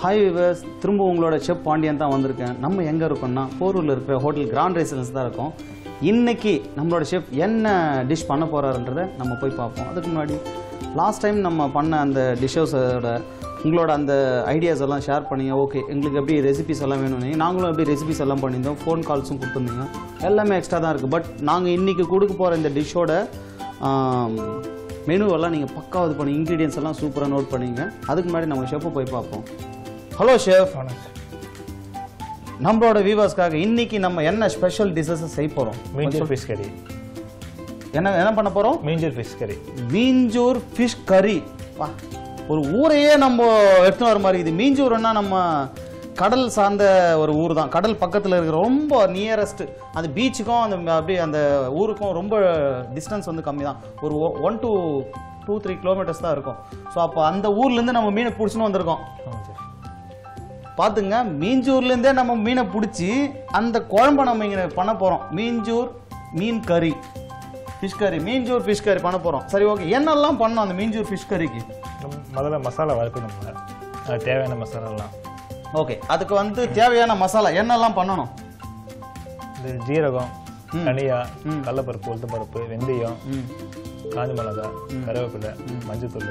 Hi viewers, திரும்ப உங்களோட chef Pandian தான் வந்திருக்கேன். நம்ம எங்கே இருக்கோம்னா போரூரில் இருக்கிற ஹோட்டல் கிராண்ட் ரெசிடென்ஸ் தான் இருக்கோம். இன்னைக்கு நம்மளோட செஃப் என்ன டிஷ் பண்ண போகிறாருன்றதை நம்ம போய் பார்ப்போம். அதுக்கு முன்னாடி லாஸ்ட் டைம் நம்ம பண்ண அந்த டிஷ்ஷஸோட உங்களோட அந்த ஐடியாஸ் எல்லாம் ஷேர் பண்ணிங்க. ஓகே, எங்களுக்கு எப்படி ரெசிபிஸ் எல்லாம் வேணும்னு நாங்களும் எப்படி ரெசிபிஸ் எல்லாம் பண்ணியிருந்தோம். ஃபோன் கால்ஸும் கொடுத்துருந்தீங்க. எல்லாமே எக்ஸ்ட்ரா தான் இருக்குது. பட் நாங்கள் இன்றைக்கி கொடுக்க போகிற இந்த டிஷ்ஷோட மெனுவெல்லாம் நீங்கள் பக்காவது பண்ணி இன்க்ரீடியன்ஸ் எல்லாம் சூப்பராக நோட் பண்ணிங்க. அதுக்கு முன்னாடி நம்ம ஷெஃப்பை போய் பார்ப்போம். ஹலோ ஷெஃப், நம்மளோட வியூவர்ஸ்க்காக இன்னைக்கு நம்ம என்ன ஸ்பெஷல் டிஷஸ் செய்ய போகிறோம்? மீஞ்சூர் ஃபிஷ் கறி. என்ன பண்ண போகிறோம்? மீஞ்சூர் ஃபிஷ் கறி. மீஞ்சூர் ஃபிஷ் கறி. ஒரு ஊரையே நம்ம எடுத்துன்னு வர மாதிரி இது. மீஞ்சூர்னா நம்ம கடல் சார்ந்த ஒரு ஊர் தான். கடல் பக்கத்தில் இருக்கிற ரொம்ப நியரஸ்ட் அந்த பீச்சுக்கும் அந்த அப்படியே அந்த ஊருக்கும் ரொம்ப டிஸ்டன்ஸ் வந்து கம்மி தான். ஒரு 1 to 2-3 கிலோமீட்டர்ஸ் தான் இருக்கும். ஸோ அப்போ அந்த ஊர்லேருந்து நம்ம மீனை பிடிச்சின்னு வந்திருக்கோம். பார்த்துங்க, மீஞ்சூர்லேருந்தே நம்ம மீனை பிடிச்சி அந்த குழம்பை நம்ம இங்கே பண்ண போகிறோம். மீஞ்சூர் மீன் கறி, ஃபிஷ் கறி, மீஞ்சூர் ஃபிஷ் கறி பண்ண போகிறோம். சரி, ஓகே. என்னெல்லாம் பண்ணோம் அந்த மீஞ்சூர் ஃபிஷ் கறிக்கு? முதல்ல மசாலா வறுக்கணும். அது தேவையான மசாலாலாம். ஓகே, அதுக்கு வந்து தேவையான மசாலா என்னெல்லாம் பண்ணணும்? இந்த ஜீரகம், தனியா, கடலைப்பருப்பு, உளுத்தம்பருப்பு, வெந்தயம், காஞ்ச மிளகா, கருவேப்பிலை, மஞ்சத்தூள்.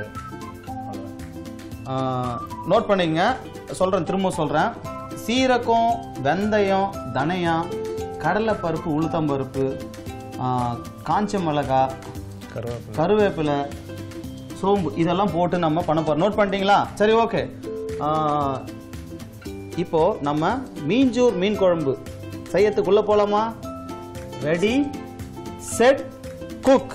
நோட் பண்ணிங்க, சொல்கிறேன், திரும்ப சொல்கிறேன். சீரகம், வெந்தயம், தனியா, கடலைப்பருப்பு, உளுத்தம்பருப்பு, காஞ்ச மிளகா, கருவேப்பிலை, சோம்பு, இதெல்லாம் போட்டு நம்ம பண்ண போகிறோம். நோட் பண்ணிட்டீங்களா? சரி, ஓகே. இப்போ நம்ம மீஞ்சூர் மீன் குழம்பு செய்யறதுக்குள்ள போலாமா? Ready, set, cook.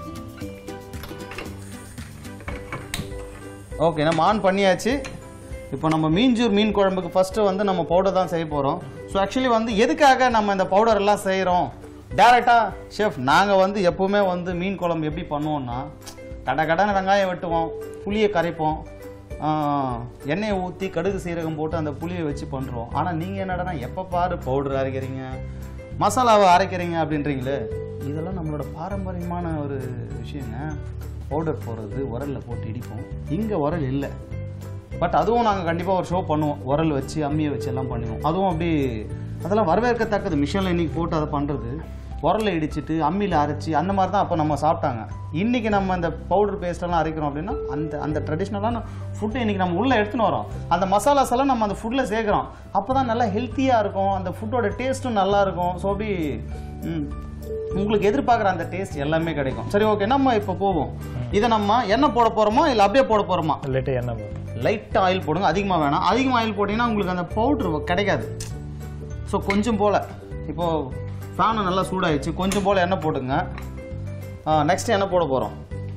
ஓகே, நம்ம ஆன் பண்ணியாச்சு. இப்போ நம்ம மீஞ்சூர் மீன் குழம்புக்கு ஃபர்ஸ்ட்டு வந்து நம்ம பவுடர் தான் செய்ய போகிறோம். ஸோ ஆக்சுவலி வந்து எதுக்காக நம்ம இந்த பவுடர் எல்லாம் செய்கிறோம்? டேரெக்டாக ஷெஃப் நாங்கள் வந்து எப்போவுமே வந்து மீன் குழம்பு எப்படி பண்ணுவோம்னா, கடன்னு வெங்காயம் வெட்டுவோம், புளியை கரைப்போம், எண்ணெயை ஊற்றி கடுகு சீரகம் போட்டு அந்த புளியை வச்சு பண்ணுறோம். ஆனால் நீங்கள் என்னடனா எப்போ பாரு பவுடர் அரைக்கிறீங்க, மசாலாவை அரைக்கிறீங்க அப்படின்றீங்களே. இதெல்லாம் நம்மளோட பாரம்பரியமான ஒரு விஷயங்க. பவுடர் போடுறது உரலில் போட்டு இடிப்போம். இங்கே உரல் இல்லை. பட் அதுவும் நாங்கள் கண்டிப்பாக ஒரு ஷோ பண்ணுவோம். உரல் வச்சு அம்மியை வச்சு எல்லாம் பண்ணுவோம். அதுவும் அப்படி அதெல்லாம் வரவேற்கத்தக்கது. மிஷினில் இன்றைக்கி போட்டு அதை பண்ணுறது, உரலில் இடிச்சிட்டு அம்மியில் அரைச்சி அந்த மாதிரி தான் அப்போ நம்ம சாப்பிட்டாங்க. இன்றைக்கி நம்ம இந்த பவுடர் பேஸ்டெல்லாம் அரைக்கிறோம் அப்படின்னா அந்த ட்ரெடிஷ்னலான ஃபுட்டை இன்றைக்கி நம்ம உள்ளே எடுத்துன்னு வரோம். அந்த மசாலாஸ் எல்லாம் நம்ம அந்த ஃபுட்டில் சேர்க்குறோம். அப்போ தான் நல்லா ஹெல்த்தியாக இருக்கும். அந்த ஃபுட்டோட டேஸ்ட்டும் நல்லாயிருக்கும். ஸோ அப்படி உங்களுக்கு எதிர்பார்க்குற அந்த டேஸ்ட் எல்லாமே கிடைக்கும். சரி, ஓகே. நம்ம இப்போ போவோம். இதை நம்ம எண்ணெய் போட போகிறோமா இல்லை அப்படியே போட போகிறோமா? லைட்டாக ஆயில் போடுங்க, அதிகமாக வேணாம். அதிகமாக ஆயில் போட்டிங்கன்னா உங்களுக்கு அந்த பவுட்ரு கிடைக்காது. ஸோ கொஞ்சம் போல், இப்போது ஃபேனு நல்லா சூடாகிடுச்சு, கொஞ்சம் போல் எண்ணெய் போட்டுங்க. நெக்ஸ்ட் என்ன போட போகிறோம்?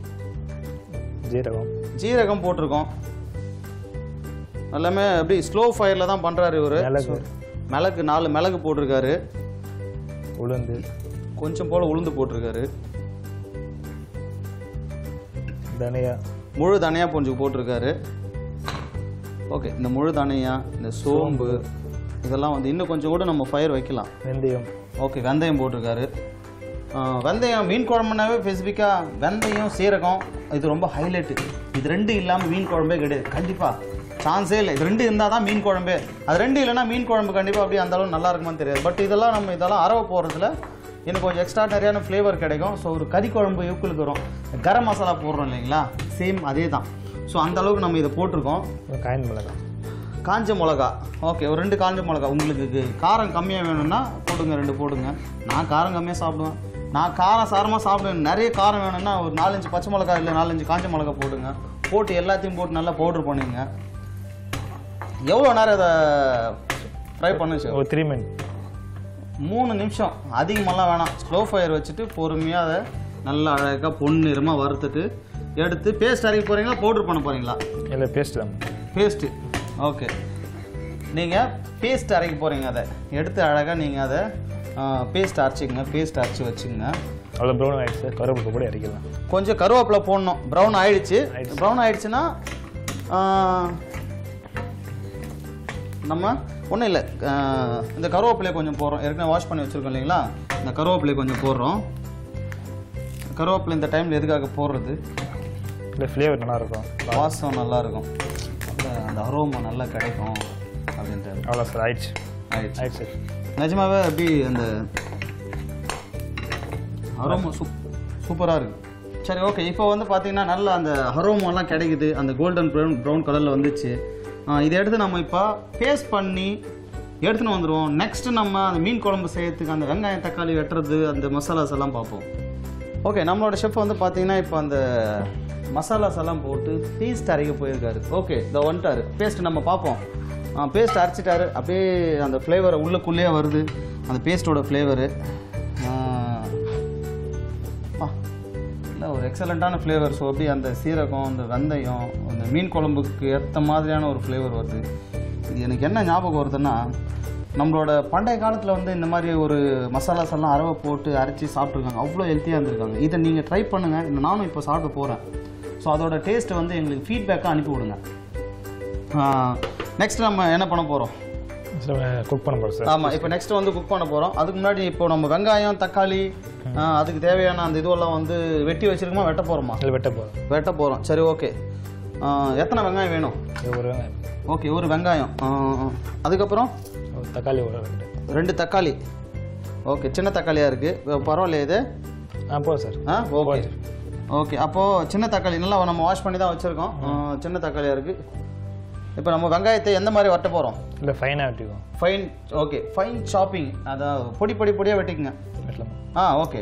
ஜீரகம் போட்டிருக்கோம். எல்லாமே அப்படி ஸ்லோ ஃபயரில் தான் பண்ணுறாரு இவர். மிளகு 4 மிளகு போட்டிருக்காரு. உளுந்து கொஞ்சம் போல் உளுந்து போட்டிருக்காரு. தனியா, முழு தனியா கொஞ்சம் போட்டிருக்காரு. ஓகே, இந்த முழு தனியா, இந்த சோம்பு, இதெல்லாம் வந்து இன்னும் கொஞ்சம் கூட நம்ம ஃபயர் வைக்கலாம். வெந்தயம், ஓகே, வெந்தயம் போட்டிருக்காரு. வெந்தயம் மீன் குழம்புனாவே ஸ்பெசிஃபிக்காக வெந்தயம், சீரகம் இது ரொம்ப ஹைலைட்டு. இது 2 இல்லாமல் மீன் குழம்பே கிடையாது. கண்டிப்பாக சான்ஸே இல்லை. இது 2 இருந்தால் தான் மீன் குழம்பே. அது 2 இல்லைன்னா மீன் குழம்பு கண்டிப்பாக அப்படி அந்த அளவு நல்லா இருக்குமான்னு தெரியாது. பட் இதெல்லாம் நம்ம அரவை போடுறதுல எனக்கு கொஞ்சம் எக்ஸ்ட்ரா நிறையான ஃப்ளேவர் கிடைக்கும். ஸோ ஒரு கறி குழம்பு யூக்குளுக்கு வரும். கரம் மசாலா போடுறோம் இல்லைங்களா, சேம் அதே தான். ஸோ அந்த அளவுக்கு நம்ம இதை போட்டிருக்கோம். காஞ்ச மிளகா, ஓகே, ஒரு 2 காஞ்ச மிளகா. உங்களுக்கு காரம் கம்மியாக வேணும்னா போடுங்க, 2 போடுங்க. நான் காரம் கம்மியாக சாப்பிடுவேன். நான் காரம் சாரமாக சாப்பிடுவேன். நிறைய காரம் வேணும்னா ஒரு 4-5 பச்சை மிளகா இல்லை 4-5 காஞ்ச மிளகா போடுங்க. போட்டு எல்லாத்தையும் போட்டு நல்லா பவுடர் பண்ணுங்க. எவ்வளோ நேரம் அதை ஃப்ரை பண்ணுச்சு? ஒரு 3 நிமிஷம். அதிகமாகலாம் வேணாம். ஸ்லோ ஃபயர் வச்சுட்டு பொறுமையாக அதை நல்லா அழகாக பொன்னிறமாக வறுத்துட்டு எடுத்து பேஸ்ட் அரைக்க போகிறீங்களா, பவுடர் பண்ண போகிறீங்களா? இல்லை, பேஸ்ட் தான். Paste, okay. நீங்கள் பேஸ்ட் அரைக்க போகிறீங்க. அதை எடுத்து அழகாக நீங்கள் அதை பேஸ்ட் அரைச்சிக்கங்க. பேஸ்ட் அரைச்சி வச்சுங்க. அவ்வளோ ப்ரௌன் ஆகிடுச்சு. கருவேப்பிலை கூட அரைக்கலாம். கொஞ்சம் கருவேப்பிலை போடணும். ப்ரௌன் ஆகிடுச்சு. ப்ரௌன் ஆகிடுச்சுன்னா நம்ம ஒன்றும் இல்லை, இந்த கருவேப்பிலையை கொஞ்சம் போடுறோம். ஏற்கனவே வாஷ் பண்ணி வச்சுருக்கோம் இல்லைங்களா, இந்த கருவேப்பிலையை கொஞ்சம் போடுறோம். கருவேப்பிலை இந்த டைமில் எதுக்காக போடுறது? இந்த ஃப்ளேவர் நல்லா இருக்கும், வாசம் நல்லா இருக்கும். நல்ல அந்த அரோமா நல்லா கிடைக்கும் அப்படின்ட்டு. அவ்வளோ சார் ஆயிடுச்சு ஆயிடுச்சு நிஜமாவே அப்படி அந்த அரோமா சூப்பராக இருக்குது. சரி ஓகே, இப்போ வந்து பார்த்தீங்கன்னா நல்ல அந்த அரோமாலாம் கிடைக்குது, அந்த கோல்டன் ப்ரௌன் கலரில் வந்துச்சு. இதை எடுத்து நம்ம இப்போ பேஸ்ட் பண்ணி எடுத்துன்னு வந்துடுவோம். நெக்ஸ்ட்டு நம்ம அந்த மீன் குழம்பு செய்யறதுக்கு அந்த வெங்காயம் தக்காளி வெட்டுறது அந்த மசாலாஸ் எல்லாம் பார்ப்போம். ஓகே, நம்மளோட ஷெஃப் வந்து பார்த்தீங்கன்னா இப்போ அந்த மசாலாஸ் எல்லாம் போட்டு பேஸ்ட் அரைக்க போயிருக்காரு. ஓகே, இதை வந்துட்டாரு. பேஸ்ட் நம்ம பார்ப்போம். பேஸ்ட் அரைச்சிட்டாரு. அப்படியே அந்த ஃப்ளேவர் உள்ளுக்குள்ளேயே வருது, அந்த பேஸ்ட்டோட ஃப்ளேவரு. இல்லை ஒரு எக்ஸலண்ட்டான ஃப்ளேவர். ஸோ அப்படியே அந்த சீரகம், அந்த வெந்தயம், அந்த மீன் குழம்புக்கு ஏற்ற மாதிரியான ஒரு ஃப்ளேவர் வருது. இது எனக்கு என்ன ஞாபகம் வருதுன்னா, நம்மளோட பண்டைய காலத்தில் வந்து இந்த மாதிரி ஒரு மசாலாஸ் எல்லாம் அரவை போட்டு அரைச்சி சாப்பிட்ருக்காங்க. அவ்வளோ ஹெல்த்தியாக இருந்திருக்காங்க. இதை நீங்கள் ட்ரை பண்ணுங்கள். நானும் இப்போ சாப்பிட போகிறேன். ஸோ அதோட டேஸ்ட்டை வந்து எங்களுக்கு ஃபீட்பேக்காக அனுப்பி விடுங்க. நெக்ஸ்ட் நம்ம என்ன பண்ண போகிறோம்? குக் பண்ண போகிறோம் சார். ஆமாம், இப்போ நெக்ஸ்ட் வந்து குக் பண்ண போகிறோம். அதுக்கு முன்னாடி இப்போ நம்ம வெங்காயம் தக்காளி அதுக்கு தேவையான அந்த இதுவெல்லாம் வந்து வெட்டி வச்சிருக்கோமா, வெட்ட போகிறோமா? வெட்ட போகிறோம். சரி ஓகே, எத்தனை வெங்காயம் வேணும்? ஒரு வெங்காயம். ஓகே, ஒரு வெங்காயம். அதுக்கப்புறம் தக்காளி ரெண்டு தக்காளி. ஓகே, சின்ன தக்காளியாக இருக்குது, பரவாயில்லையே இது? போதும் சார். ஓகே ஓகே, அப்போது சின்ன தக்காளி நல்லா நம்ம வாஷ் பண்ணி தான் வச்சுருக்கோம். சின்ன தக்காளியாக இருக்குது. இப்போ நம்ம வெங்காயத்தை எந்த மாதிரி வெட்ட போகிறோம்? இல்லை ஃபைனாக வெட்டிக்குவோம். ஃபைன். ஓகே, ஃபைன் சாப்பிங், அதான் பொடியாக வெட்டிக்குங்க. ஓகே,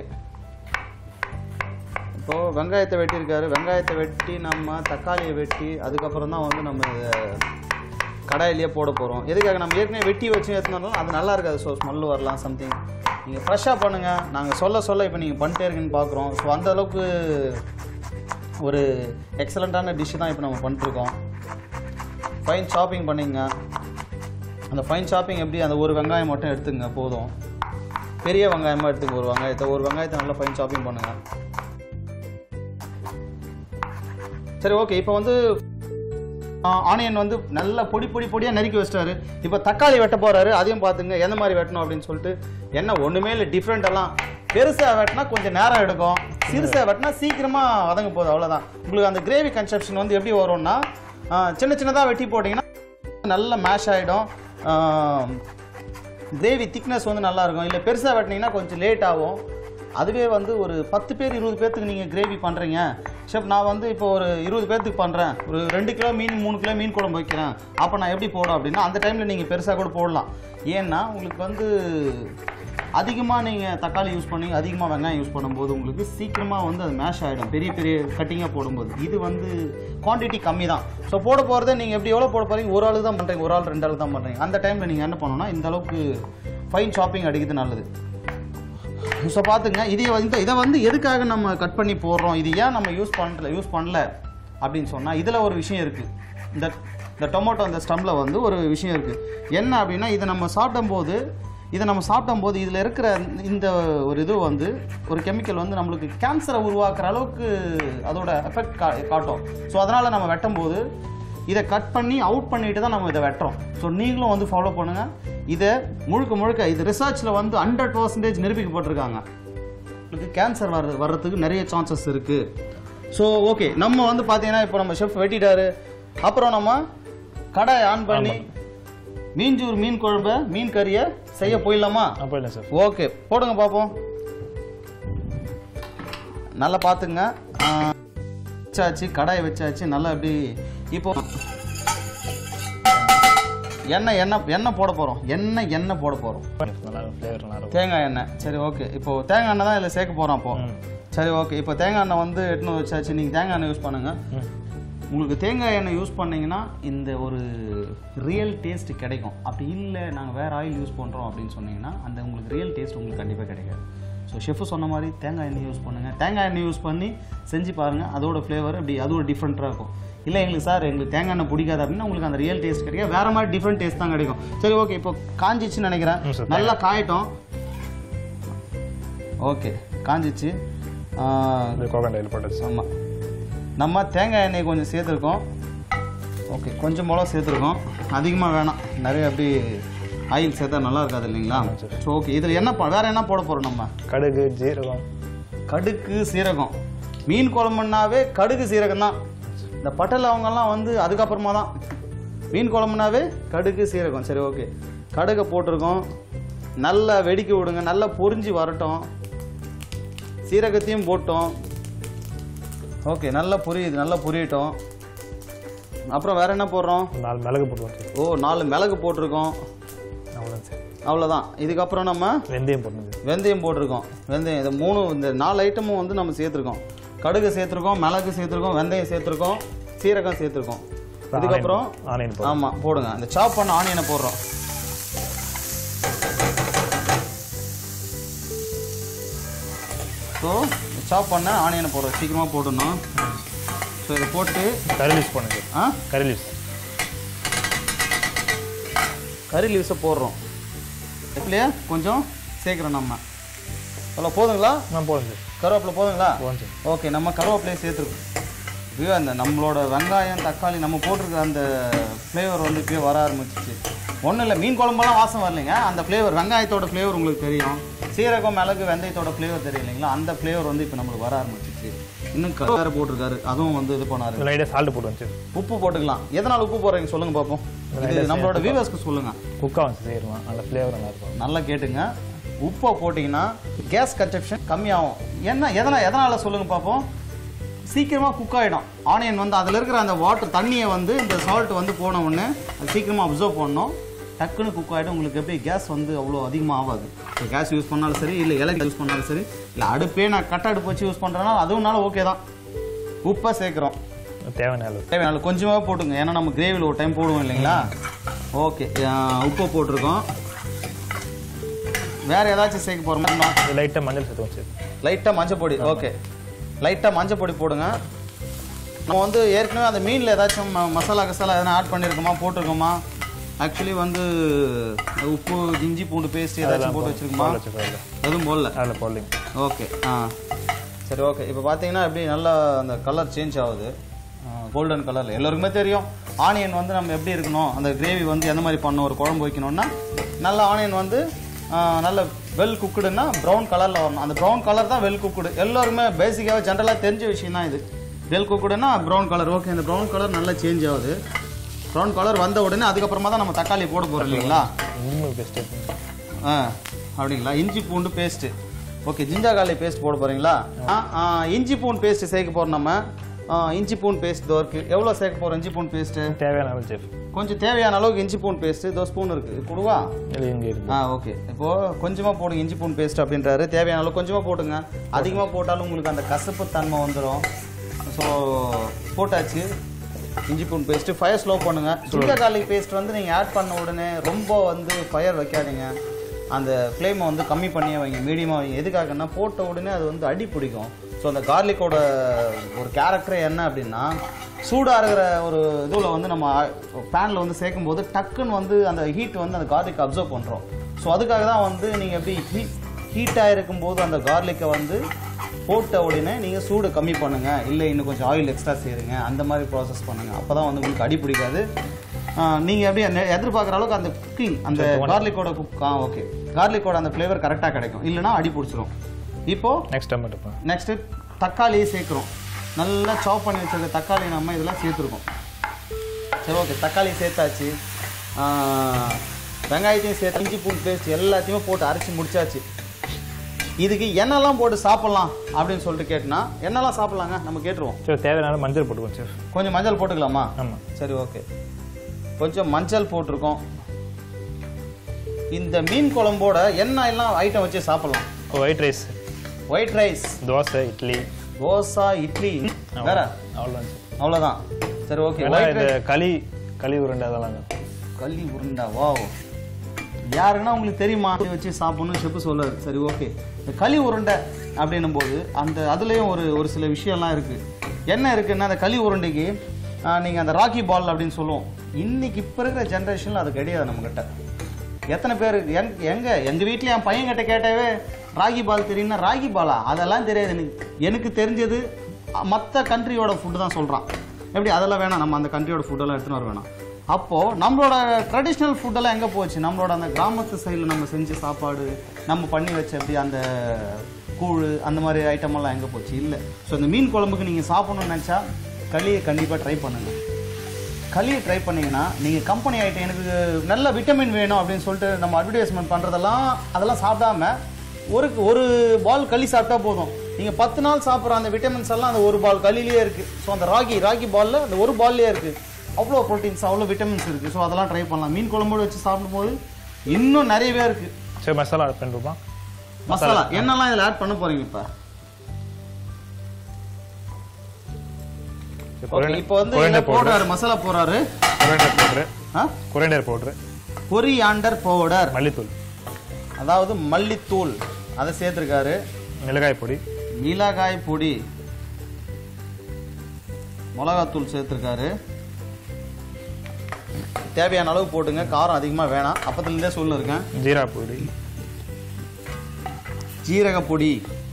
இப்போது வெங்காயத்தை வெட்டியிருக்காரு. வெங்காயத்தை வெட்டி நம்ம தக்காளியை வெட்டி அதுக்கப்புறம் தான் வந்து நம்ம கடாயிலேயே போட போகிறோம். எதுக்காக? நம்ம ஏற்கனவே வெட்டி வச்சு ஏற்றினாலும் அது நல்லா இருக்காது. ஸோ ஸ்மெல் வரலாம் சம்திங். நீங்கள் ஃப்ரெஷ்ஷாக பண்ணுங்கள். நாங்கள் சொல்ல இப்போ நீங்கள் பண்ணிட்டே இருக்குன்னு பார்க்குறோம். ஸோ அந்தளவுக்கு ஒரு எக்ஸலண்ட்டான டிஷ்ஷு தான் இப்போ நம்ம பண்ணிட்டுருக்கோம். ஃபைன் சாப்பிங் பண்ணிங்க. அந்த ஃபைன் சாப்பிங் எப்படி? அந்த ஒரு வெங்காயம் மட்டும் எடுத்துங்க போதும். பெரிய வெங்காயமாக எடுத்துங்க. ஒரு வெங்காயத்தை நல்லா ஃபைன் சாப்பிங் பண்ணுங்கள். சரி ஓகே, இப்போ வந்து ஆனியன் வந்து நல்லா பொடியாக நறுக்கி வச்சிட்டாரு. இப்போ தக்காளி வெட்ட போகிறாரு. அதையும் பார்த்துங்க எந்த மாதிரி வெட்டணும் அப்படின்னு சொல்லிட்டு. என்ன ஒன்றுமே இல்லை, டிஃப்ரெண்டெல்லாம். பெருசாக வெட்டினா கொஞ்சம் நேரம் எடுக்கும், சிறுசாக வெட்டினா சீக்கிரமாக வதங்க போகுது, அவ்வளோதான். உங்களுக்கு அந்த கிரேவி கன்செப்ஷன் வந்து எப்படி வரும்னா, சின்னதாக வெட்டி போட்டிங்கன்னா நல்லா மேஷ் ஆகிடும். கிரேவி திக்னஸ் வந்து நல்லாயிருக்கும். இல்லை பெருசாக வெட்டினீங்கன்னா கொஞ்சம் லேட் ஆகும். அதுவே வந்து ஒரு 10 பேர் 20 பேர்த்துக்கு நீங்கள் கிரேவி பண்ணுறீங்க. ஷெஃப் நான் வந்து இப்போ ஒரு 20 பேர்த்துக்கு பண்ணுறேன், ஒரு 2 கிலோ மீன் 3 கிலோ மீன் குழம்பு வைக்கிறேன், அப்போ நான் எப்படி போடும் அப்படின்னா அந்த டைமில் நீங்கள் பெருசாக கூட போடலாம். ஏன்னா உங்களுக்கு வந்து அதிகமாக நீங்கள் தக்காளி யூஸ் பண்ணி அதிகமாக வெங்காயம் யூஸ் பண்ணும்போது உங்களுக்கு சீக்கிரமாக வந்து அது மேஷ் ஆகிடும், பெரிய கட்டிங்காக போடும்போது. இது வந்து குவான்டிட்டி கம்மி தான். ஸோ போட போகிறத நீங்கள் எப்படி எவ்வளோ போட போகிறீங்க? ஒரு ஆளுக்கு தான் பண்ணுறீங்க, ஒரு ஆள் 2 ஆளுக்கு தான் பண்ணுறீங்க. அந்த டைமில் நீங்கள் என்ன பண்ணணும்னா இந்த அளவுக்கு ஃபைன் சாப்பிங் அடிக்கிறது நல்லது. ஸோ பார்த்துங்க, இதை வந்து எதுக்காக நம்ம கட் பண்ணி போடுறோம், இது ஏன் நம்ம யூஸ் பண்ணல அப்படின்னு சொன்னால் இதில் ஒரு விஷயம் இருக்குது. இந்த டொமேட்டோ அந்த ஸ்டம்மில் வந்து ஒரு விஷயம் இருக்குது. என்ன அப்படின்னா இதை நம்ம சாப்பிடும்போது இதில் இருக்கிற இந்த ஒரு இது வந்து ஒரு கெமிக்கல் வந்து நம்மளுக்கு கேன்சரை உருவாக்குற அளவுக்கு அதோட எஃபெக்ட் காட்டும். ஸோ அதனால் நம்ம வெட்டும்போது இதை கட் பண்ணி அவுட் பண்ணிட்டு தான் நம்ம இதை வெட்டுறோம். ஸோ நீங்களும் வந்து ஃபாலோ பண்ணுங்கள். இதை முழுக்க இது ரிசர்ச்சில் வந்து 100% நிரூபிக்கப்பட்டிருக்காங்க. உங்களுக்கு கேன்சர் வர்றதுக்கு நிறைய சான்சஸ் இருக்குது. ஸோ ஓகே, நம்ம வந்து பார்த்தீங்கன்னா இப்போ நம்ம ஷெஃப் வெட்டிட்டாரு. அப்புறம் நம்ம கடாய் ஆன் பண்ணி மீன் குழம்பு மீன் கறியை செய்ய போயிடலாமா? போயிடலாம் சார். ஓகே, போடுங்க பார்ப்போம். நல்லா பார்த்துங்க. வச்சாச்சு, கடாய் வச்சாச்சு நல்லா. அப்படி இப்போ எண்ணெய் போட போகிறோம். எண்ணெய் போட போகிறோம். தேங்காய் எண்ணெய். சரி ஓகே, இப்போ தேங்காய் எண்ணெய் தான் இதில் சேர்க்க போகிறோம். அப்போ சரி ஓகே, இப்போ தேங்காய் எண்ணெய் வந்து எட்டுன்னு வச்சாச்சு. நீங்கள் தேங்காய் எண்ணெய் யூஸ் பண்ணுங்கள். உங்களுக்கு தேங்காய் எண்ணெய் யூஸ் பண்ணிங்கன்னா இந்த ஒரு ரியல் டேஸ்ட் கிடைக்கும். அப்படி இல்லை நாங்கள் வேறு ஆயில் யூஸ் பண்ணுறோம் அப்படின்னு சொன்னீங்கன்னா அந்த உங்களுக்கு ரியல் டேஸ்ட் உங்களுக்கு கண்டிப்பாக கிடைக்காது. ஸோ ஷெஃப் சொன்ன மாதிரி தேங்காய் எண்ணெய் யூஸ் பண்ணுங்கள். தேங்காய் எண்ணெய் யூஸ் பண்ணி செஞ்சு பாருங்கள். அதோட ஃப்ளேவர் அப்படி அது ஒரு டிஃப்ரெண்ட்டாக இருக்கும். இல்லை எங்களுக்கு தேங்காய் எண்ணெய் பிடிக்காது அப்படின்னா உங்களுக்கு அந்த ரியல் டேஸ்ட் கிடைக்கும், வேறு மாதிரி டிஃப்ரெண்ட் டேஸ்ட் தான் கிடைக்கும். சரி ஓகே, இப்போ காஞ்சிச்சுன்னு நினைக்கிறேன். நல்லா காயட்டும். ஓகே, காஞ்சிச்சு. ஆமாம், நம்ம தேங்காய் எண்ணெய் கொஞ்சம் சேர்த்துருக்கோம். ஓகே, கொஞ்சம் மிளகா சேர்த்துருக்கோம், அதிகமாக வேணாம். நிறைய அப்படி ஆயில் சேர்த்தா நல்லா இருக்காது இல்லைங்களா? ஸோ ஓகே, இதில் வேறு என்ன போட போகிறோம்? நம்ம கடுகு சீரகம். மீன் குழம்புனாவே கடுகு சீரகம் தான். இந்த பட்டை லவங்கெல்லாம் வந்து அதுக்கப்புறமா தான். மீன் குழம்புனாவே கடுகு சீரகம். சரி ஓகே, கடுகை போட்டிருக்கோம். நல்லா வெடிக்க விடுங்க, நல்லா பொரிஞ்சு வரட்டும். சீரகத்தையும் போட்டோம். ஓகே, நல்லா புரியுது, நல்லா புரியட்டும். அப்புறம் வேற என்ன போடுறோம்? 4 மிளகு போட்டுருவோம். ஓ 4 மிளகு போட்டிருக்கோம். அவ்வளோதான் சார். அவ்வளோதான். இதுக்கப்புறம் நம்ம வெந்தயம் போட்டுருங்க. வெந்தயம் போட்டிருக்கோம். வெந்தயம் இந்த 4 ஐட்டமும் வந்து நம்ம சேர்த்துருக்கோம். கடுகு சேர்த்துருக்கோம், மிளகு சேர்த்துருக்கோம், வெந்தயம் சேர்த்துருக்கோம், சீரகம் சேர்த்துருக்கோம். இதுக்கப்புறம் ஆனியன் ஆமாம் போடுங்க. அந்த சாப் பண்ண ஆனியனை போடுறோம். ஸோ சாப் பண்ண ஆனியனை போடுறோம். சீக்கிரமாக போடணும். ஸோ இதை போட்டு கறி லீவ்ஸ் பண்ணுங்க. கறி லீவ்ஸ், கறி லீவ்ஸை போடுறோம். எப்படியா கொஞ்சம் சேர்க்குறோம் நம்ம. அவ்வளோ போதுங்களா? போதும் சார். கருவேப்பிலை போதுங்களா? போதும் சார். ஓகே, நம்ம கருவேப்பிலையை சேர்த்துருக்கோம். இப்போயே அந்த நம்மளோட வெங்காயம் தக்காளி நம்ம போட்டிருக்கிற அந்த ஃப்ளேவர் வந்து இப்போயே வர ஆரம்பிச்சிச்சு. ஒன்றும் இல்லை, மீன் குழம்பெல்லாம் வாசம் வரலைங்க. அந்த ஃப்ளேவர், வெங்காயத்தோட ஃப்ளேவர் உங்களுக்கு தெரியும், சீரகம் மிளகு வெந்தயத்தோட ஃப்ளேவர் தெரியும் இல்லைங்களா? அந்த ஃப்ளேவர் வந்து இப்போ நம்மளுக்கு வர ஆரம்பிச்சிச்சு. இன்னும் வேறு போட்டிருக்காரு, அதுவும் வந்து இது பண்ணாரு. லைட்டாக சால்ட் போட்டு வந்துச்சு. உப்பு போட்டுக்கலாம். எதனால் உப்பு போடுறீங்க சொல்லுங்கள் பார்ப்போம். இது நம்மளோட வியூவர்ஸ்க்கு சொல்லுங்கள். குக்காக வந்து செய்யணுமா, அந்த ஃப்ளேவர் நல்லாயிருக்கும். நல்லா கேட்டுங்க. உப்பை போட்டிங்கன்னா கேஸ் கன்சப்ஷன் கம்மியாகும். எதனால் சொல்லுங்கள் பார்ப்போம். சீக்கிரமாக குக் ஆகிடும். ஆனியன் வந்து அதில் இருக்கிற அந்த வாட்டர் தண்ணியை வந்து இந்த சால்ட் வந்து போன உடனே அது சீக்கிரமாக அப்சர்வ் பண்ணணும். டக்குன்னு குக் ஆகிடும். உங்களுக்கு எப்படி கேஸ் வந்து அவ்வளோ அதிகமாக ஆகாது. ஸோ கேஸ் யூஸ் பண்ணாலும் சரி, இல்லை எலக்ட்ரிக் யூஸ் பண்ணாலும் சரி, இல்லை அடுப்பே நான் கட்ட அடுப்பு வச்சு யூஸ் பண்ணுறேன்னா அதுவும்னால ஓகே தான். உப்பை சேர்க்குறோம். தேவையான கொஞ்சமாக போட்டுங்க. ஏன்னா நம்ம கிரேவியில் ஒரு டைம் போடுவோம் இல்லைங்களா? ஓகே, உப்பை போட்டிருக்கோம். வேறு ஏதாச்சும் சேர்க்க போகிறோம்னா லைட்டாக மஞ்சள் சேர்த்துவோம் சார். லைட்டாக மஞ்சள் பொடி. ஓகே, லைட்டாக மஞ்சள் பொடி போடுங்க. நம்ம வந்து ஏற்கனவே அந்த மீனில் ஏதாச்சும் மசாலா எதனா ஆட் பண்ணியிருக்கோமா, போட்டிருக்கோமா? ஆக்சுவலி வந்து உப்பு, இஞ்சி பூண்டு பேஸ்ட் ஏதாச்சும் போட்டு வச்சுருக்கோமா? எதுவும் போடல. அதில் போடலிங்க. ஓகே, சரி ஓகே. இப்போ பார்த்தீங்கன்னா எப்படி நல்லா அந்த கலர் சேஞ்ச் ஆகுது, கோல்டன் கலரில். எல்லோருக்குமே தெரியும் ஆனியன் வந்து நம்ம எப்படி இருக்கணும், அந்த கிரேவி வந்து எந்த மாதிரி பண்ணணும், ஒரு குழம்பு வைக்கணும்னா நல்ல ஆனியன் வந்து நல்ல வெல் குக்குடுன்னா ப்ரௌன் கலரில் வரணும். அந்த ப்ரௌன் கலர் தான் வெல் குக்குடு. எல்லோருமே பேசிக்காக ஜென்ரலாக தெரிஞ்ச விஷயம் தான் இது. வெல் குக்குடுன்னா ப்ரௌன் கலர். ஓகே, இந்த ப்ரௌன் கலர் நல்லா சேஞ்ச் ஆகுது. ப்ரௌன் கலர் வந்த உடனே அதுக்கப்புறமா தான் நம்ம தக்காளி போட போகிறோம் இல்லைங்களா? அப்படிங்களா? இஞ்சி பூண்டு பேஸ்ட்டு. ஓகே, ஜிஞ்சா பேஸ்ட் போட போகிறீங்களா? இஞ்சி பூண்டு பேஸ்ட்டு சேர்க்க போகிறோம் நம்ம. இஞ்சி பூண்டு பேஸ்ட் தோருக்கு எவ்வளோ சேர்க்க போகிறோம்? இஞ்சி பூண்டு பேஸ்ட்டு தேவையான அளவு, கொஞ்சம் தேவையான அளவுக்கு இஞ்சி பூண்டு பேஸ்ட்டு. இதோ ஸ்பூன் இருக்குது, கொடுவா? ஓகே, இப்போது கொஞ்சமாக போடுங்க இஞ்சி பூண்டு பேஸ்ட் அப்படின்றாரு. தேவையான அளவு கொஞ்சமாக போட்டுங்க. அதிகமாக போட்டாலும் உங்களுக்கு அந்த கசப்பு தன்மை வந்துடும். ஸோ போட்டாச்சு இஞ்சி பூண்டு பேஸ்ட்டு. ஃபயர் ஸ்லோ பண்ணுங்கள். ஜிஞ்சர் கார்லிக் பேஸ்ட் வந்து நீங்கள் ஆட் பண்ண உடனே ரொம்ப வந்து ஃபயர் வைக்காதீங்க. அந்த ஃப்ளேமை வந்து கம்மி பண்ணியே வைங்க, மீடியமாக வைங்க. எதுக்காகன்னா போட்ட உடனே அது வந்து அடி பிடிக்கும். ஸோ அந்த கார்லிக்கோட ஒரு கேரக்டரே என்ன அப்படின்னா, சூடாக இருக்கிற ஒரு இதில் வந்து நம்ம பேனில் வந்து சேர்க்கும் போது டக்குன்னு வந்து அந்த ஹீட் வந்து அந்த கார்லிக் அப்சர்வ் பண்ணுறோம். ஸோ அதுக்காக தான் வந்து நீங்கள் எப்படி ஹீட்டாக இருக்கும்போது அந்த கார்லிக்கை வந்து போட்ட உடனே நீங்கள் சூடு கம்மி பண்ணுங்கள், இல்லை இன்னும் கொஞ்சம் ஆயில் எக்ஸ்ட்ரா சேருங்க, அந்த மாதிரி ப்ராசஸ் பண்ணுங்கள். அப்போ தான் வந்து உங்களுக்கு அடி பிடிக்காது. நீங்கள் எப்படி எதிர்பார்க்குற அளவுக்கு அந்த குக்கிங், அந்த கார்லிக்கோட ஓகே, கார்லிக்கோட அந்த ஃப்ளேவர் கரெக்டாக கிடைக்கும். இல்லைனா அடி பிடிச்சிரும். இப்போது நெக்ஸ்ட்டு தக்காளியை சேர்க்குறோம். நல்லா சாப் பண்ணி வச்சுருக்க தக்காளி நம்ம இதெல்லாம் சேர்த்துருக்கோம். சரி ஓகே, தக்காளி சேர்த்தாச்சு. வெங்காயத்தையும் சேர்த்து இஞ்சி பூண்டு பேஸ்ட் எல்லாத்தையுமே போட்டு அரைச்சி முடிச்சாச்சு. இதுக்கு என்னெல்லாம் போட்டு சாப்பிட்லாம் அப்படின்னு சொல்லிட்டு கேட்டினா என்னெல்லாம் சாப்பிட்லாங்க நம்ம கேட்டுருவோம். சரி, தேவையான மஞ்சள் போட்டுக்கோங்க சார். கொஞ்சம் மஞ்சள் போட்டுக்கலாமா? ஆமாம். சரி ஓகே, கொஞ்சம் மஞ்சள் போட்டிருக்கோம். இந்த மீன் குழம்போட என்ன எல்லாம் ஐட்டம் வச்சு சாப்பிட்லாம்? White rice, dosa, idli. வேற அவ்வளோதான். சரி ஓகே. களி உருண்டை அதெல்லாம். களி உருண்டா? வா, யாருன்னா உங்களுக்கு தெரியுமா வச்சு சாப்பிடணும் செப்பு சொல்லாரு. சரி ஓகே, இந்த களி உருண்டை அப்படின்னும் போது அந்த அதுலேயும் ஒரு சில விஷயம்லாம் இருக்குது. என்ன இருக்குன்னா, அந்த களி உருண்டைக்கு நீங்கள் அந்த ராக்கி பால் அப்படின்னு சொல்லுவோம். இன்னைக்கு இப்போ இருக்கிற ஜென்ரேஷனில் அது கிடையாது நம்மக்கிட்ட. எத்தனை பேர் எங்கள் வீட்டில் என் பையன்கிட்ட கேட்டாவே ராகி பால் தெரியும்னா, ராகி பாலா அதெல்லாம் தெரியாது எனக்கு தெரிஞ்சது மற்ற கண்ட்ரியோட ஃபுட்டு தான் சொல்கிறான். எப்படி அதெல்லாம் வேணாம், நம்ம அந்த கண்ட்ரியோட ஃபுட்டெல்லாம் எடுத்துன்னு வர வேணாம். அப்போது நம்மளோட ட்ரெடிஷ்னல் ஃபுட்டெல்லாம் எங்கே போச்சு? நம்மளோட அந்த கிராமத்து சைடில் நம்ம செஞ்ச சாப்பாடு, நம்ம பண்ணி வச்ச அப்படி அந்த கூழ், அந்த மாதிரி ஐட்டமெல்லாம் எங்கே போச்சு? இல்லை. ஸோ இந்த மீன் குழம்புக்கு நீங்கள் சாப்பிட்ணுன்னு நினச்சா களியை கண்டிப்பாக ட்ரை பண்ணுங்கள். களியை ட்ரை பண்ணிங்கன்னா நீங்கள் கம்பெனி ஐட்டம் எனக்கு நல்ல விட்டமின் வேணும் அப்படின்னு சொல்லிட்டு நம்ம அட்வர்டைஸ்மெண்ட் பண்ணுறதெல்லாம் அதெல்லாம் சாப்பிடாம ஒரு பால் களி சாப்பிட்டா போதும். நீங்கள் 10 நாள் சாப்பிட்ற அந்த விட்டமின்ஸ் எல்லாம் அந்த ஒரு பால் களிலேயே இருக்குது. ஸோ அந்த ராகி பாலில் அந்த ஒரு பால்லேயே இருக்குது. அவ்வளோ ப்ரோட்டீன்ஸ் அவ்வளோ விட்டமின்ஸ் இருக்குது. ஸோ அதெல்லாம் ட்ரை பண்ணலாம். மீன் குழம்போடு வச்சு சாப்பிடும்போது இன்னும் நிறையவே இருக்குது. சரி, மசாலா ஆட் பண்ணுறோமா? மசாலா என்னெல்லாம் இதில் ஆட் பண்ண போகிறீங்க இப்போ வந்து போடுறாரு, மசாலா போடுறாரு. கொரியாண்டர் பவுடர், கொரியாண்டர் பவுடர், மல்லித்தூள், அதாவது மல்லித்தூள் அதை சேர்த்துருக்காரு. மிளகாய் பொடி, மிளகாத்தூள் சேர்த்துருக்காரு. தேவையான அளவு போட்டுங்க, காரம் அதிகமாக வேணாம். அப்பத்துலேருந்தே சொல்லிருக்கேன். ஜீரக பொடி.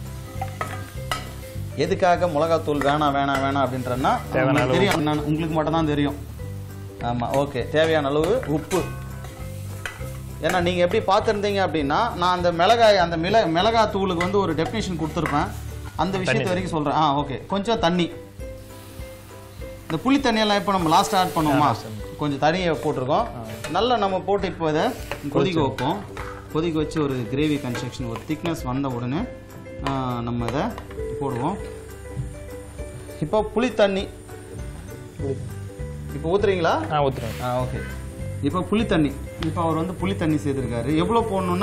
எதுக்காக மிளகாத்தூள் வேணாம் அப்படின்றன்னா தெரியும், உங்களுக்கு மட்டும் தான் தெரியும். ஆமாம், ஓகே. தேவையான அளவு உப்பு. ஏன்னா நீங்கள் எப்படி பார்த்துருந்தீங்க அப்படின்னா நான் அந்த மிளகாத்தூளுக்கு வந்து ஒரு டெஃபினேஷன் கொடுத்துருப்பேன். அந்த விஷயத்து வரைக்கும் சொல்கிறேன். ஓகே. கொஞ்சம் தண்ணி, இந்த புளி தண்ணியெல்லாம் இப்போ நம்ம லாஸ்ட் ஆட் பண்ணுவோமா, கொஞ்சம் தண்ணியை போட்டிருக்கோம். நல்லா நம்ம போட்டு இப்போ இதை கொதிக்க வைப்போம். கொதிக்க வச்சு ஒரு கிரேவி கன்ஸ்ட்ரக்ஷன், ஒரு திக்னஸ் வந்த உடனே நம்ம இதை போடுவோம். இப்போ புளி தண்ணி இப்போ ஊற்றுறீங்களா? ஊற்றுறேன். ஓகே. இப்போ புளி தண்ணி, இப்போ அவர் வந்து புளி தண்ணி சேர்த்துருக்காரு. எவ்வளோ போடணுன்னா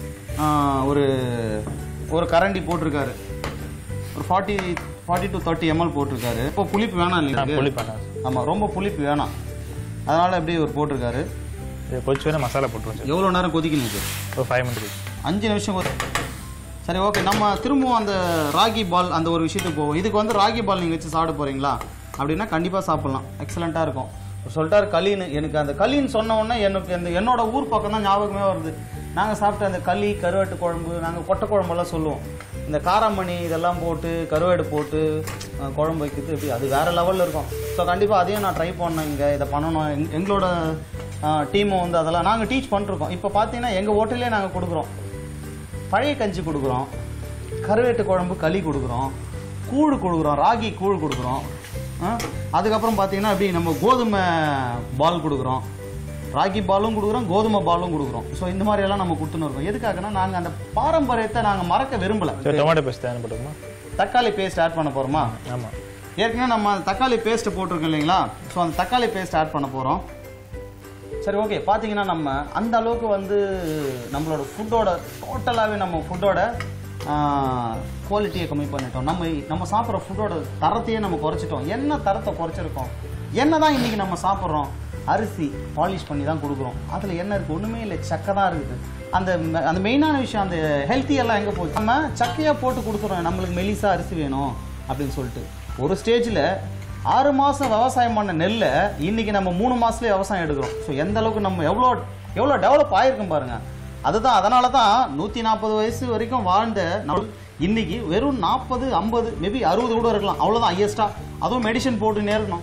ஒரு கரண்டி போட்டிருக்காரு. ஒரு 40 to 30 ml போட்டிருக்காரு. இப்போ புளிப்பு வேணாம் இல்லைங்க? ஆமாம், ரொம்ப புளிப்பு வேணாம். அதனால் எப்படி ஒரு போட்டிருக்காரு. கொதிச்சு வேணால் மசாலா போட்டுருவோம். எவ்வளோ நேரம் கொதிக்கணும் இது? ஒரு 5 minutes, 5 நிமிஷம். சரி, ஓகே. நம்ம திரும்பவும் அந்த ராகி பால் அந்த ஒரு விஷயத்துக்கு போவோம். இதுக்கு வந்து ராகி பால் நீங்கள் வச்சு சாப்பிட போகிறீங்களா அப்படின்னா கண்டிப்பாக சாப்பிட்லாம். எக்ஸலண்ட்டாக இருக்கும். சொல்லிட்டாரு களின்னு. எனக்கு அந்த களின்னு சொன்ன உடனே எனக்கு என்னோட ஊர் பக்கம் தான் ஞாபகமே வருது. நாங்கள் சாப்பிட்ட அந்த களி, கருவாட்டு குழம்பு, நாங்கள் கொட்டை குழம்பெல்லாம் சொல்லுவோம். இந்த காராமணி இதெல்லாம் போட்டு கருவாடு போட்டு குழம்பு வைக்கிறது எப்படி அது வேறு லெவலில் இருக்கும். ஸோ கண்டிப்பாக அதையும் நான் ட்ரை பண்ணேன். இதை பண்ணணும். எங்களோட டீமும் வந்து அதெல்லாம் நாங்கள் டீச் பண்ணிருக்கோம். இப்போ பார்த்தீங்கன்னா எங்கள் ஹோட்டல்லே நாங்கள் கொடுக்குறோம். பழைய கஞ்சி கொடுக்குறோம், கருவேட்டு குழம்பு களி கொடுக்குறோம், கூழ் கொடுக்குறோம், ராகி கூழ் கொடுக்குறோம். அதுக்கப்புறம் பார்த்தீங்கன்னா அப்படி நம்ம கோதுமை பால் கொடுக்குறோம், ராகி பாலும் கொடுக்குறோம், கோதுமை பாலும் கொடுக்குறோம். ஸோ இந்த மாதிரியெல்லாம் நம்ம கொடுத்துன்னு இருக்கோம். எதுக்காகனா நாங்கள் அந்த பாரம்பரியத்தை நாங்கள் மறக்க விரும்பலை. டொமேட்டோ பேஸ்ட் ஆட் பண்ணுவோமா? தக்காளி பேஸ்ட் ஆட் பண்ண போகிறோமா? ஆமாம், ஏற்கனவே நம்ம தக்காளி பேஸ்ட்டு போட்டிருக்கோம் இல்லைங்களா? ஸோ அந்த தக்காளி பேஸ்ட் ஆட் பண்ண போகிறோம். சரி, ஓகே. பார்த்தீங்கன்னா நம்ம அந்த அளவுக்கு வந்து நம்மளோட ஃபுட்டோட டோட்டலாகவே நம்ம ஃபுட்டோட குவாலிட்டியை கம்மி பண்ணிட்டோம். நம்ம சாப்பிட்ற ஃபுட்டோட தரத்தையே நம்ம குறைச்சிட்டோம். என்ன தரத்தை குறைச்சிருக்கோம்? என்ன தான் இன்றைக்கி நம்ம சாப்பிட்றோம்? அரிசி பாலிஷ் பண்ணி தான் கொடுக்குறோம். அதில் என்ன இருக்குது? ஒன்றுமே இல்லை, சக்கை தான் இருக்குது. அந்த மெயினான விஷயம் அந்த ஹெல்த்தியெல்லாம் எங்கே போகுது? நம்ம சக்கையாக போட்டு கொடுக்குறோம். நம்மளுக்கு மெலிசா அரிசி வேணும் அப்படின்னு சொல்லிட்டு ஒரு ஸ்டேஜில் 6 மாதம் விவசாயம் பண்ண நெல்லை இன்றைக்கி நம்ம 3 மாதத்துலேயே விவசாயம் எடுக்கிறோம். ஸோ எந்த அளவுக்கு நம்ம எவ்வளோ டெவலப் ஆகிருக்கும் பாருங்கள். அதனால தான் 140 வயசு வரைக்கும் வாழ்ந்த நம்ம இன்றைக்கி வெறும் 40, 50, மேபி 60 கூட இருக்கலாம். அவ்வளோதான் ஹையஸ்ட்டாக. அதுவும் மெடிசன் போட்டுன்னே இருக்கணும்.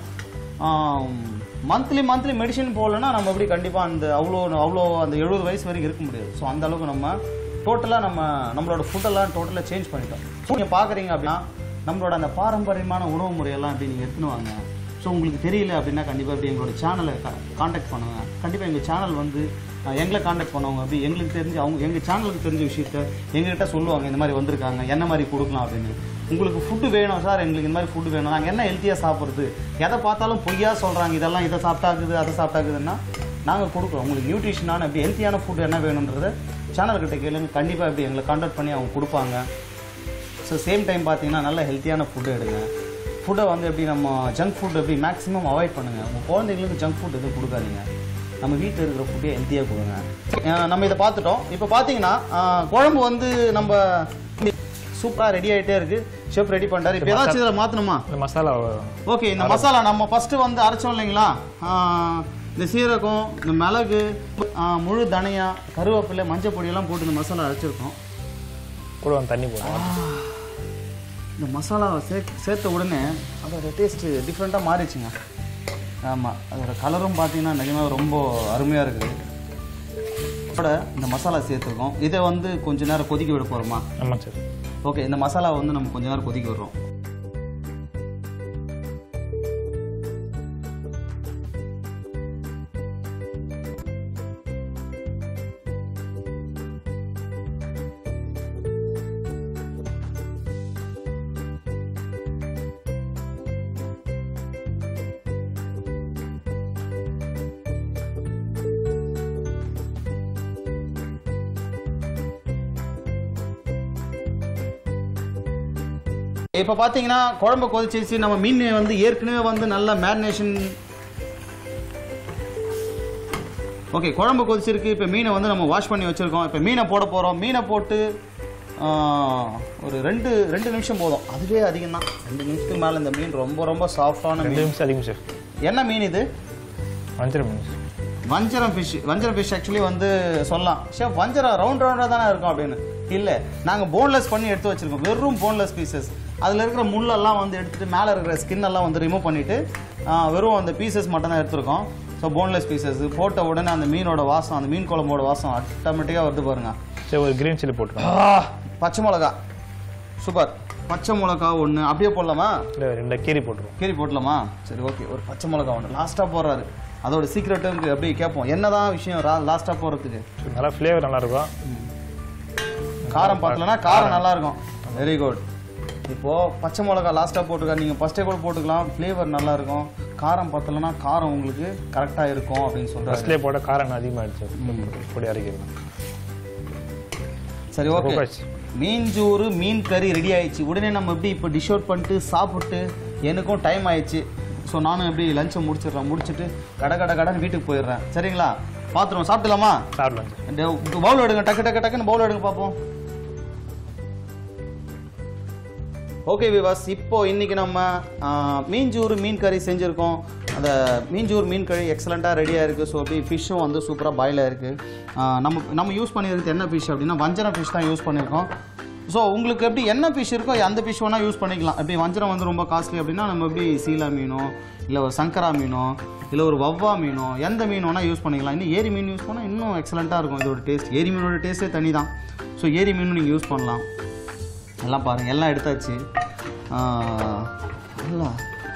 மந்த்லி மெடிசன் போடலன்னா நம்ம எப்படி கண்டிப்பாக அவ்வளோ அந்த 70 வயசு வரைக்கும் இருக்க முடியாது. ஸோ அந்த அளவுக்கு நம்ம டோட்டலாக நம்மளோட ஃபுட்டெல்லாம் டோட்டலாக சேஞ்ச் பண்ணிட்டோம். நீங்கள் பார்க்குறீங்க அப்படின்னா நம்மளோட அந்த பாரம்பரியமான உணவு முறையெல்லாம் அப்படி நீங்கள் எடுத்துன்னு வாங்க. ஸோ உங்களுக்கு தெரியல அப்படின்னா கண்டிப்பாக அப்படி எங்களோட சேனலை காண்டாக்ட் பண்ணுங்கள். கண்டிப்பாக எங்கள் சேனல் வந்து எங்களை காண்டாக்ட் பண்ணுவாங்க. அப்படி எங்களுக்கு தெரிஞ்சு எங்கள் சேனலுக்கு தெரிஞ்ச விஷயத்த எங்ககிட்ட சொல்லுவாங்க. இந்த மாதிரி வந்திருக்காங்க, என்ன மாதிரி கொடுக்கலாம் அப்படின்னு. உங்களுக்கு ஃபுட்டு வேணும் சார், எங்களுக்கு இந்த மாதிரி ஃபுட்டு வேணும், நாங்கள் என்ன ஹெல்த்தியாக சாப்பிட்றது, எதை பார்த்தாலும் பொய்யா சொல்கிறாங்க, இதெல்லாம் இதை சாப்பிட்டாக்குது அதை சாப்பிட்டாக்குதுன்னா நாங்கள் கொடுக்குறோம். உங்களுக்கு நியூட்ரிஷனான எப்படி ஹெல்த்தியான ஃபுட்டு என்ன வேணுன்றதை சேனல்கிட்ட கேளுங்க. கண்டிப்பாக எப்படி எங்களை காண்டாக்ட் பண்ணி அவங்க கொடுப்பாங்க. ஸோ சேம் டைம் பார்த்தீங்கன்னா நல்ல ஹெல்த்தியான ஃபுட்டு எடுங்க. ஃபுட்டை வந்து எப்படி நம்ம ஜங்க் ஃபுட் எப்படி மேக்ஸிமம் அவாய்ட் பண்ணுங்கள். உங்கள் குழந்தைங்களுக்கு ஜங்க் ஃபுட் எதுவும் கொடுக்காதீங்க. நம்ம வீட்டில் இருக்கிற ஃபுட்டே ஹெல்த்தியாக கொடுங்க. நம்ம இதை பார்த்துட்டோம். இப்போ பார்த்தீங்கன்னா குழம்பு வந்து நம்ம சூப்பராக ரெடி ஆகிட்டே இருக்குது. ஷெஃப் ரெடி பண்ணிட்டாரு. இப்போ ஏதாச்சும் இதில் மாற்றணுமா? மசாலா. ஓகே. இந்த மசாலா நம்ம ஃபஸ்ட்டு வந்து அரைச்சோம் இல்லைங்களா? இந்த சீரகம், இந்த மிளகு, முழு தனியா, கருவேப்பிலை, மஞ்சள் பொடியெல்லாம் போட்டு இந்த மசாலா அரைச்சிருக்கோம். கூட தண்ணி போடுவோம். இந்த மசாலாவை சேர்த்த உடனே அதோட டேஸ்ட்டு டிஃப்ரெண்ட்டாக மாறிடுச்சுங்க. ஆமாம், அதோட கலரும் பார்த்தீங்கன்னா நிஜமாக ரொம்ப அருமையாக இருக்குது. அதோட இந்த மசாலா சேர்த்துருக்கோம். இதை வந்து கொஞ்ச நேரம் கொதிக்க விட போகிறோமா? ஆமாம் சார். ஓகே. இந்த மசாலாவை வந்து நம்ம கொஞ்ச நேரம் கொதிக்க விடுறோம். இப்போ பார்த்தீங்கன்னா குழம்பு கொதிச்சிச்சு. நம்ம மீன் வந்து ஏற்கனவே வந்து நல்லா மேரினேஷன். ஓகே, குழம்பு கொதிச்சிருக்கு. இப்போ மீனை வந்து நம்ம வாஷ் பண்ணி வச்சுருக்கோம். இப்போ மீனை போட போகிறோம். மீனை போட்டு ஒரு ரெண்டு நிமிஷம் போதும். அதுவே அதிகம் தான். 2 நிமிஷத்துக்கு மேலே இந்த மீன் ரொம்ப ரொம்ப சாஃப்டான 2 நிமிஷம் அதிகம் ஷெஃப். என்ன மீன் இது? வஞ்சரம் மீன். வஞ்சரம் ஃபிஷ் ஆக்சுவலி வந்து சொல்லலாம் ஷெஃப் வஞ்சரம் ரவுண்டாக தானே இருக்கும் அப்படின்னு. இல்லை, நாங்கள் போன்லெஸ் பண்ணி எடுத்து வச்சுருக்கோம். வெறும் போன்லெஸ் பீசஸ். அதில் இருக்கிற முள்ளெல்லாம் வந்து எடுத்துகிட்டு மேலே இருக்கிற ஸ்கின்னெல்லாம் வந்து ரிமூவ் பண்ணிவிட்டு வெறும் அந்த பீசஸ் மட்டும் தான் எடுத்துருக்கோம். ஸோ போன்லெஸ் பீசஸ் போட்ட உடனே அந்த மீனோட வாசம், அந்த மீன் குழம்போட வாசம் ஆட்டோமேட்டிக்காக வருது பாருங்க. சரி, ஒரு கிரீன் சில்லி போட்டுருக்கோம். பச்சை மிளகா சூப்பர். பச்சை மிளகா ஒன்று அப்படியே போடலாமா? இல்லை, 2 கீரி போட்டுருவோம். கீரி போடலாமா? சரி, ஓகே. ஒரு பச்சை மிளகா ஒன்று லாஸ்ட்டாக போடுறாரு. அதோட சீக்ரெட்டு அப்படி கேட்போம். என்னதான் விஷயம் லாஸ்ட்டாக போகிறதுக்கு? நல்லா ஃப்ளேவர் நல்லாயிருக்கும். காரம் பார்த்தலன்னா காரம் நல்லா இருக்கும். Very good. இப்போது பச்சை மிளகா லாஸ்ட்டாக போட்டுருக்கா. நீங்கள் ஃபஸ்ட்டே கூட போட்டுக்கலாம். ஃப்ளேவர் நல்லா இருக்கும். காரம் பார்த்தலன்னா காரம் உங்களுக்கு கரெக்டாக இருக்கும் அப்படின்னு சொல்கிறாங்க. ஃபஸ்ட்லேயே போட காரம் அதிகமாகிடுச்சு. பொடி அரைக்கலாம். சரி, ஓகே. மீன்ஜூறு மீன் கறி ரெடி ஆயிடுச்சு. உடனே நம்ம எப்படி இப்போ டிஷ் அவுட் பண்ணிட்டு சாப்பிட்டு எனக்கும் டைம் ஆயிடுச்சு. ஸோ நானும் எப்படி லஞ்சை முடிச்சுட்டு கடைன்னு வீட்டுக்கு போயிடுறேன். சரிங்களா? பார்த்துருவோம். சாப்பிடலாமா? சாப்பிடலாம். பவுல் எடுங்க. டக்குன்னு பவுல் எடுங்க பார்ப்போம். ஓகே விவாஸ், இப்போ இன்றைக்கி நம்ம மீன்ஜூறு மீன் கறி செஞ்சுருக்கோம். அந்த மீன்ஜூறு மீன் கறி எக்ஸலண்ட்டாக ரெடியாக இருக்குது. ஸோ அப்படி ஃபிஷ்ஷும் வந்து சூப்பராக பாயில் ஆகிருக்கு. நம்ம யூஸ் பண்ணியிருக்கிறது என்ன ஃபிஷ் அப்படின்னா வஞ்சரம் ஃபிஷ் தான் யூஸ் பண்ணியிருக்கோம். ஸோ உங்களுக்கு எப்படி என்ன ஃபிஷ் இருக்கோ அந்த ஃபிஷ் வேணால் யூஸ் பண்ணிக்கலாம். எப்படி வஞ்சரம் வந்து ரொம்ப காஸ்ட்லி அப்படின்னா நம்ம எப்படி சீலா மீனோ இல்லை ஒரு சங்கரா மீனோ இல்லை ஒரு வவ்வா மீனோ எந்த மீன் வேணால் யூஸ் பண்ணிக்கலாம். இன்னும் ஏரி மீன் யூஸ் பண்ணால் இன்னும் எக்ஸலண்ட்டாக இருக்கும் இதோட டேஸ்ட். ஏரி மீனோட டேஸ்ட்டே தனி தான். ஸோ ஏரி மீனும் நீங்கள் யூஸ் பண்ணலாம். எல்லாம் பாருங்கள், எல்லாம் எடுத்தாச்சு. நல்லா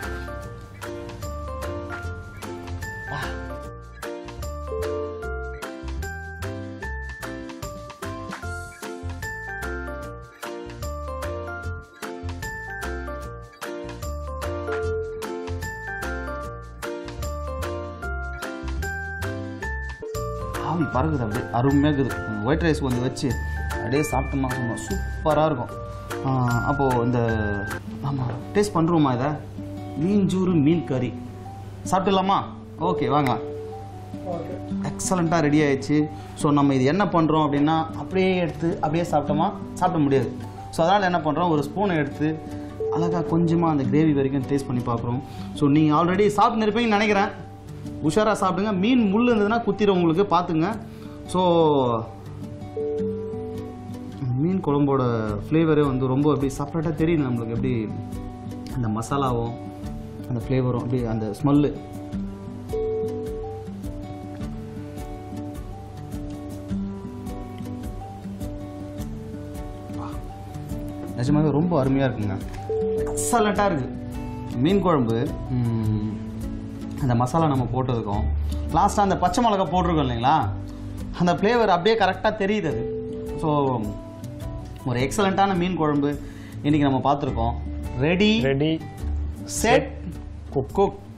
ஆவி பறகுது. அப்படியே அருமையாக இருக்குது. ஒயிட் ரைஸ் வந்து வச்சு அப்படியே சாப்பிட்டோம்னா சும்மா சூப்பராக இருக்கும். அப்போது இந்த நம்ம டேஸ்ட் பண்ணுறோமா? இதை மீன்ஜூறு மீன் கறி சாப்பிட்டுலாமா? ஓகே, வாங்க. எக்ஸலண்ட்டாக ரெடி ஆயிடுச்சு. ஸோ நம்ம இது என்ன பண்ணுறோம் அப்படின்னா அப்படியே எடுத்து அப்படியே சாப்பிட்டோமா? சாப்பிட முடியாது. ஸோ அதனால் என்ன பண்ணுறோம், ஒரு ஸ்பூனை எடுத்து அழகாக கொஞ்சமாக அந்த கிரேவி வரைக்கும் டேஸ்ட் பண்ணி பார்க்குறோம். ஸோ நீங்கள் ஆல்ரெடி சாப்பிட்டு இருப்பீங்கன்னு நினைக்கிறேன். உஷாராக சாப்பிடுங்க. மீன் முள் இருந்ததுன்னா குத்திடும் உங்களுக்கு, பார்த்துங்க. ஸோ மீன் குழம்போட ஃப்ளேவரே வந்து ரொம்ப அப்படி செப்பரேட்டாக தெரியுது நம்மளுக்கு. எப்படி அந்த மசாலாவும் அந்த ஃப்ளேவரும் அப்படி அந்த ஸ்மெல்லு. நிஜமாவே ரொம்ப அருமையாக இருக்குங்க. எக்ஸலண்ட்டாக இருக்குது மீன் குழம்பு. அந்த மசாலா நம்ம போட்டிருக்கோம். லாஸ்ட்டாக அந்த பச்சை மிளகா போட்டிருக்கோம் இல்லைங்களா, அந்த ஃப்ளேவர் அப்படியே கரெக்டாக தெரியுது அது. ஸோ ஒரு எக்ஸலண்ட்டான மீன் குழம்பு இன்றைக்கி நம்ம பார்த்துருக்கோம். Ready set cook.